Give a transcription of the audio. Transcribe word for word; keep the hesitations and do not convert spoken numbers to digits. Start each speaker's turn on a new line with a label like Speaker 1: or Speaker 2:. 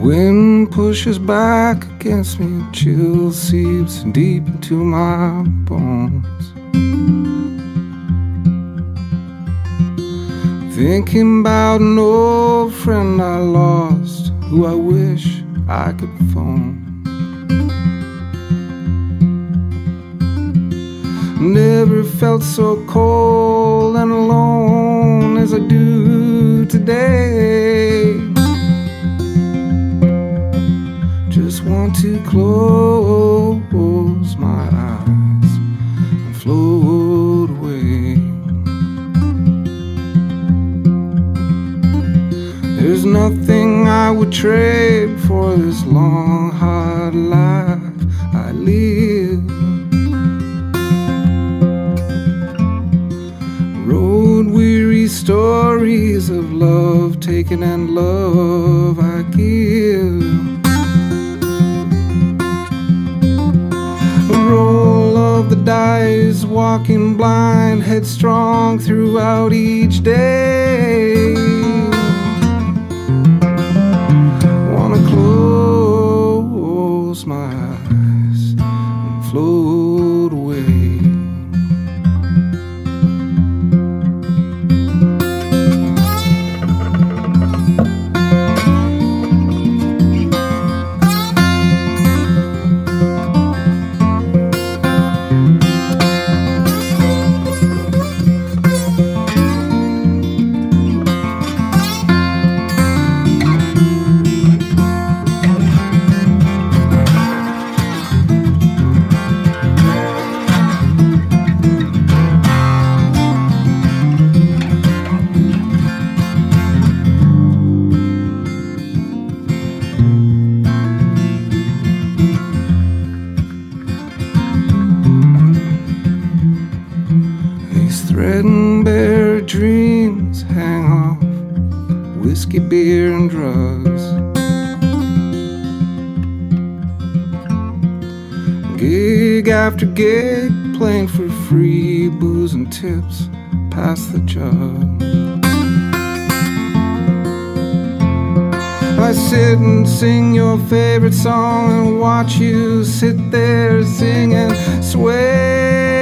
Speaker 1: Wind pushes back against me, chill seeps deep into my bones. Thinking about an old friend I lost, who I wish I could phone. Never felt so cold and alone as I do today. Just want to close my eyes and float away. There's nothing I would trade for this long, hard life I live. Road-weary stories of love taken and love I give. A roll of the dice, walking blind, headstrong throughout each day. Wanna close my eyes and float away. Threadbare dreams hang off whiskey, beer, and drugs. Gig after gig, playing for free, booze and tips, pass the jug. I sit and sing your favorite song and watch you sit there singing, sway.